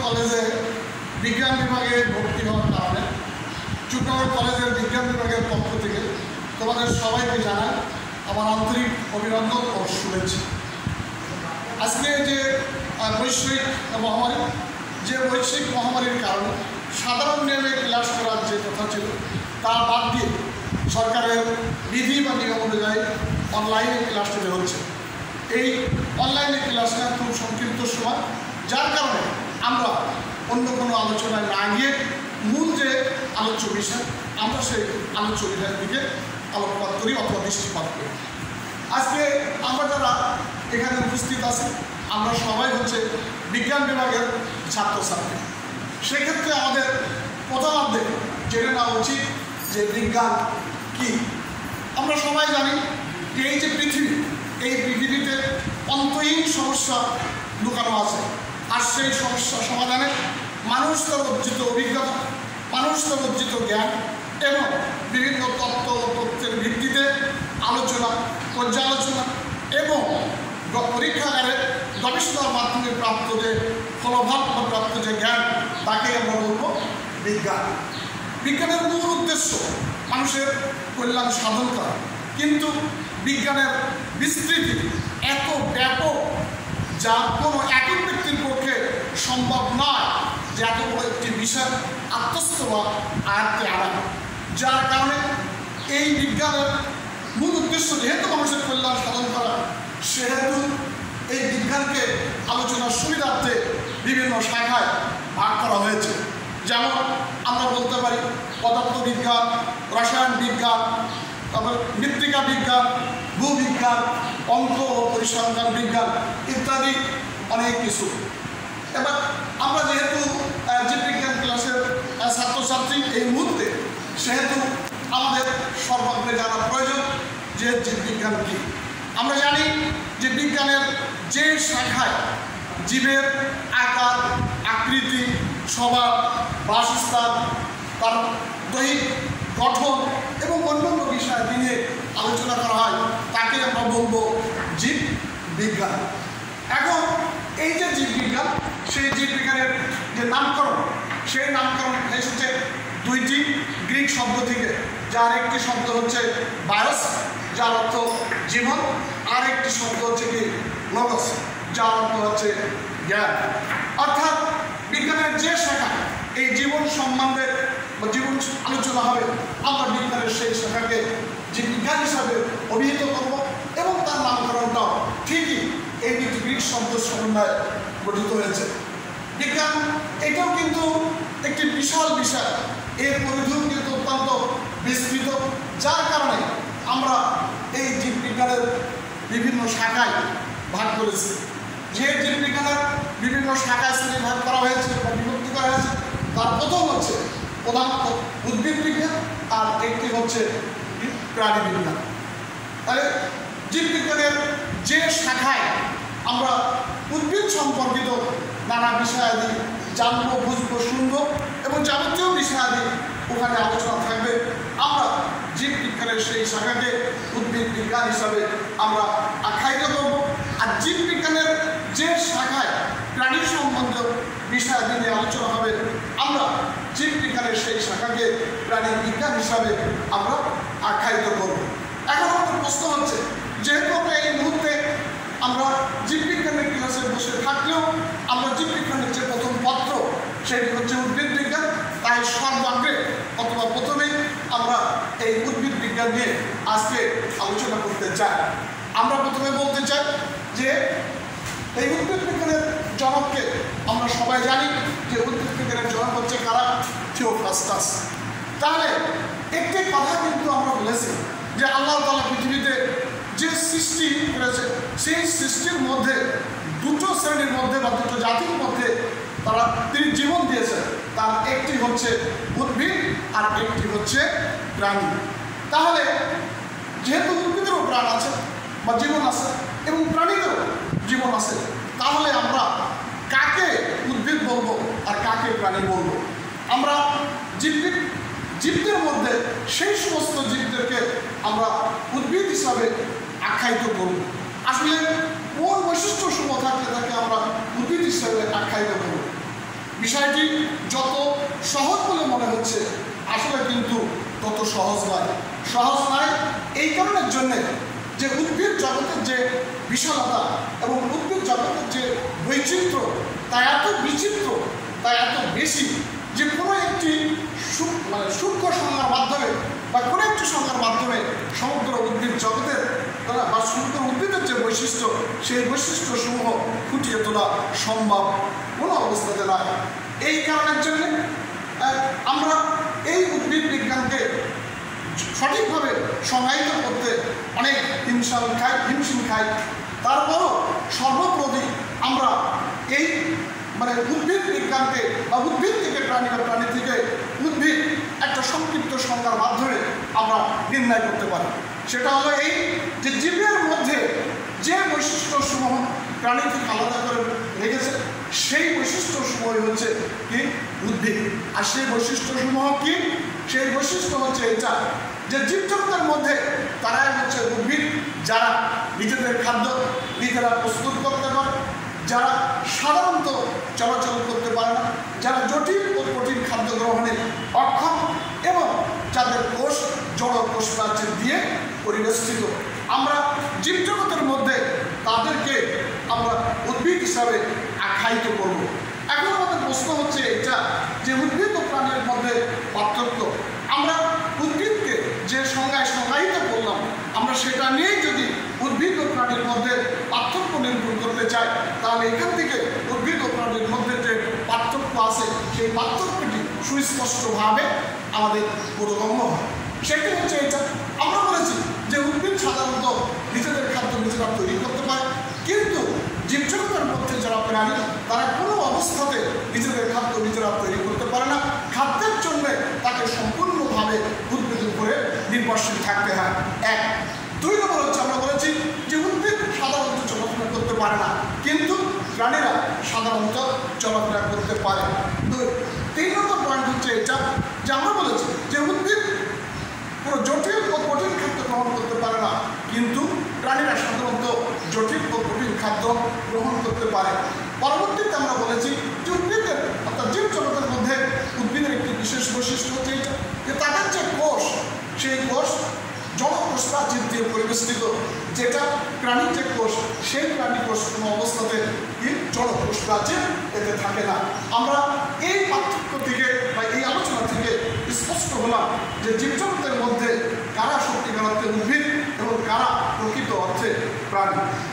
কলেজে বিজ্ঞান বিভাগে ভর্তি হওয়ার কারণে চুকনগর কলেজের বিজ্ঞান বিভাগের পক্ষ থেকে তোমাদের সবাইকে জানাই আমার আন্তরিক অভিনন্দন ও শুভেচ্ছা। আজকে যে বৈশ্বিক মহামারীর কারণে সাধারণ নিয়মে ক্লাস করার যে কথা ছিল তা বাদ দিয়ে সরকারের বিধি বা নিয়ম অনুযায়ী অনলাইনে ক্লাসটি হচ্ছে। এই অনলাইনে ক্লাসটা খুব সংক্ষিপ্ত সময়, যার কারণে আমরা অন্য কোনো আলোচনায় না গিয়ে মূল যে আলোচ্য বিষয় আমরা সেই আলোচ্য বিষয়ের দিকে আলোকপাত করি অথবা দৃষ্টিপাত করি। আজকে আমরা যারা এখানে উপস্থিত আছি আমরা সবাই হচ্ছে বিজ্ঞান বিভাগের ছাত্রছাত্রী। সেক্ষেত্রে আমাদের প্রথমার্ধে জেনে নেওয়া উচিত যে বিজ্ঞান কী। আমরা সবাই জানি যে এই যে পৃথিবী, এই পৃথিবীতে অন্তহীন সমস্যা লুকানো আছে, আর সেই সমস্যা সমাধানে মানুষ তার অর্জিত অভিজ্ঞতা, মানুষ তার অর্জিত জ্ঞান এবং বিভিন্ন তত্ত্ব ও তথ্যের ভিত্তিতে আলোচনা, পর্যালোচনা এবং পরীক্ষাগারে গবেষণার মাধ্যমে প্রাপ্ত যে ফলভাব বা প্রাপ্ত যে জ্ঞান তাকে আমরা বলব বিজ্ঞান। বিজ্ঞানের মূল উদ্দেশ্য মানুষের কল্যাণ সাধন করা, কিন্তু বিজ্ঞানের বিস্তৃতি এত ব্যাপক যা কোনো একক ব্যক্তির পক্ষে সম্ভব নয় যে এত বড় একটি বিষয় আত্মস্থ বা আয়ত্তে আনা। যার কারণে এই বিজ্ঞানের মূল উদ্দেশ্য যেহেতু মানুষের কল্যাণ সাধন করা, সেহেতু এই বিজ্ঞানকে আলোচনার সুবিধার্থে বিভিন্ন শাখায় ভাগ করা হয়েছে। যেমন আমরা বলতে পারি পদার্থবিজ্ঞান, রসায়ন বিজ্ঞান, তারপর মৃত্তিকা বিজ্ঞান, ভূবিজ্ঞান, অঙ্ক ও পরিসংখ্যান বিজ্ঞান ইত্যাদি অনেক কিছু। এবার আমরা যেহেতু জীববিজ্ঞান ক্লাসের ছাত্রছাত্রী এই মুহূর্তে, সেহেতু আমাদের সর্বাগ্রে জানা প্রয়োজন যে জীববিজ্ঞান কী। আমরা জানি যে বিজ্ঞানের যে শাখায় জীবের আকার, আকৃতি, স্বভাব, বাসস্থান, তার দৈহিক গঠন এবং অন্যান্য বিষয় নিয়ে আলোচনা করা হয় তাকে আমরা বলবো জীববিজ্ঞান। এখন এই যে জীববিজ্ঞান, সেই জীববিজ্ঞানের যে নামকরণ, সেই নামকরণ এসেছে দুইটি গ্রিক শব্দ থেকে, যার একটি শব্দ হচ্ছে বায়োস, যার অর্থ জীবন, আর একটি শব্দ হচ্ছে কি লগস, যার অর্থ হচ্ছে জ্ঞান। অর্থাৎ বিজ্ঞানের যে শাখা এই জীবন সম্বন্ধে বা জীবন আলোচনা হবে, আমরা বিজ্ঞানের সেই শাখাকে জীববিজ্ঞান হিসাবে অভিহিত করব এবং তার নামকরণটাও ঠিকই এই দুটি গ্রিক শব্দ সমন্বয়ে গঠিত হয়েছে। বিজ্ঞান এটাও কিন্তু একটি বিশাল বিষয়, এর পরিধিও কিন্তু অত্যন্ত বিস্তৃত, যার কারণে আমরা এই জীববিজ্ঞানের বিভিন্ন শাখায় ভাগ করেছি। যে জীববিজ্ঞানের বিভিন্ন শাখায় শ্রেণী ভাগ করা হয়েছে বা বিভক্তি করা হয়েছে, তার প্রথম হচ্ছে প্রধানত উদ্ভিদ বিজ্ঞান, আর একটি হচ্ছে প্রাণী বিজ্ঞান। তাহলে জীববিজ্ঞানের যে শাখায় আমরা উদ্ভিদ সম্পর্কিত নানা বিষয়াদি জানবো, বুঝবো, শুনবো এবং যাবতীয় বিষয়াদি ওখানে আলোচনা থাকবে, আমরা জীববিজ্ঞানের সেই শাখাকে উদ্ভিদ বিজ্ঞান হিসাবে আমরা আখ্যায়িত করব। আর জীববিজ্ঞানের যে শাখায় প্রাণী সম্বন্ধীয় বিষয়াদি নিয়ে আলোচনা হবে, আমরা জীববিজ্ঞানের সেই শাখাকে প্রাণী বিজ্ঞান হিসাবে আমরা আখ্যায়িত করব। এখন আমাদের প্রশ্ন হচ্ছে, যেহেতু আমরা এই মুহূর্তে আমরা জীববিজ্ঞানের ক্লাসে বসে থাকলেও আমরা জীববিজ্ঞানের যে প্রথম পত্র সেটি হচ্ছে উদ্ভিদ বিজ্ঞান, তাই সর্বাগ্রে অথবা প্রথমেই আমরা এই উদ্ভিদ বিজ্ঞান নিয়ে আজকে আলোচনা করতে চাই। আমরা প্রথমে বলতে চাই যে এই উদ্ভিদ বিজ্ঞানের জনককে আমরা সবাই জানি যে উদ্ভিদ বিজ্ঞানের জনক হচ্ছে কারা? থিওফ্রাস্টাস। তাহলে একটি কথা কিন্তু আমরা বলেছি যে আল্লাহ তাআলা পৃথিবীতে যে সৃষ্টি করেছে, সেই সৃষ্টির মধ্যে দুটো শ্রেণীর মধ্যে বা দুটো জাতির মধ্যে তিনি জীবন দিয়েছেন। তার একটি হচ্ছে উদ্ভিদ আর একটি হচ্ছে প্রাণী। তাহলে যেহেতু উদ্ভিদেরও প্রাণ আছে বা জীবন আছে এবং প্রাণীদেরও জীবন আছে, তাহলে আমরা কাকে উদ্ভিদ বলবো আর কাকে প্রাণী বলবো? আমরা জীবদের মধ্যে সেই সমস্ত জীবদেরকে আমরা উদ্ভিদ হিসাবে আখ্যায়িত করব। আসলে কোন বৈশিষ্ট্য সমূহ থাকলে তাকে আমরা উদ্ভিদ হিসাবে আখ্যায়িত করব? বিষয়টি যত সহজ বলে মনে হচ্ছে আসলে কিন্তু তত সহজ নয়। এই কারণের জন্যে যে উদ্ভিদ জগতের যে বিশালতা এবং উদ্ভিদ জগতের যে বৈচিত্র্য তা এত বিচিত্র, তা এত বেশি যে কোনো একটি সূক্ষ্ম সংজ্ঞার মাধ্যমে বা কোনো একটি সংজ্ঞার মাধ্যমে সমগ্র উদ্ভিদ জগতের বা সমগ্র উদ্ভিদের যে বৈশিষ্ট্য সেই বৈশিষ্ট্যসমূহ ফুটিয়ে তোলা সম্ভব কোনো অবস্থাতে নয়। এই কারণের জন্য আমরা এই উদ্ভিদ বিজ্ঞানকে সঠিকভাবে সংজ্ঞায়িত করতে অনেক হিমশিম খাই। তারপরও সর্বপ্রতি আমরা এই উদ্ভিদ বিজ্ঞানকে বা উদ্ভিদ থেকে প্রাণী বা প্রাণী থেকে উদ্ভিদ একটা সংক্ষিপ্ত সংজ্ঞার মাধ্যমে আমরা নির্ণয় করতে পারি। সেটা হলো এই যে জীবের মধ্যে যে বৈশিষ্ট্যসমূহ প্রাণী থেকে আলাদা করে রেখেছে সেই বৈশিষ্ট্যসমূহ হচ্ছে কি উদ্ভিদ। আর সেই বৈশিষ্ট্যসমূহ কি? সেই বৈশিষ্ট্য হচ্ছে এটা যে জীবজগতের মধ্যে তারাই হচ্ছে উদ্ভিদ যারা নিজেদের খাদ্য নিজেরা প্রস্তুত করতে পারে, যারা সাধারণত চলাচল করতে পারে না, যারা জটিল ও কঠিন খাদ্য গ্রহণে অক্ষম এবং যাদের কোষ জড় কোষ প্রাচীর দিয়ে পরিবেষ্টিত। আমরা জীবজগতের মধ্যে তাদেরকে আমরা উদ্ভিদ হিসাবে আখ্যায়িত করব। এখন আমাদের প্রশ্ন হচ্ছে এটা যে উদ্ভিদ ও প্রাণীর মধ্যে পার্থক্য। আমরা উদ্ভিদকে যে সংজ্ঞায় সংজ্ঞায়িত করলাম আমরা সেটা নিয়েই যদি উদ্ভিদ ও প্রাণীর মধ্যে পার্থক্য নিরূপণ করতে চাই তাহলে এখান থেকে উদ্ভিদ ও প্রাণীর মধ্যে যে পার্থক্য আছে সেই পার্থক্যটি সুস্পষ্টভাবে আমাদের বোধগম্য হয়। সেটি হচ্ছে এটা আমরা বলেছি যে উদ্ভিদ সাধারণত নিজেদের খাদ্য নিজেরা তৈরি করতে পারে, কিন্তু জীবজগতের মধ্যে যারা প্রাণী তারা কোনো অবস্থাতে নিজেদের খাদ্য নিজেরা তৈরি করতে পারে না। খাদ্যের জন্য তাকে সম্পূর্ণভাবে উদ্ভিদের উপরে নির্ভরশীল থাকতে হয়। 1 2 নম্বর হচ্ছে আমরা বলেছি যে উদ্ভিদ সাধারণত চলাফেরা করতে পারে না, কিন্তু প্রাণীরা সাধারণত চলাফেরা করতে পারে। 3 নম্বর পয়েন্ট হচ্ছে এটা যে আমরা বলেছি যে উদ্ভিদ কোনো জটিল ও কঠিন খাদ্য গ্রহণ করতে পারে না, কিন্তু প্রাণীরা সাধারণত জটিল ও কঠিন খাদ্য গ্রহণ করতে পারে। পরবর্তীতে আমরা বলেছি যে উদ্ভিদের অর্থাৎ জীব জগতের মধ্যে উদ্ভিদের একটি বিশেষ বৈশিষ্ট্য হচ্ছে এটা যে তাদের যে কোষ সেই কোষ জড় কোষ প্রাচীর দিয়ে পরিবেষ্টিত, যেটা প্রাণীর যে কোষ সেই প্রাণী কোষ কোনো অবস্থাতে জড় কোষ প্রাচীর এতে থাকে না। আমরা এই পার্থক্য থেকে বা এই আলোচনা থেকে স্পষ্ট হলাম যে জীবজগতের মধ্যে কারা সত্যিকার অর্থে উদ্ভিদ এবং কারা প্রকৃত অর্থে প্রাণী।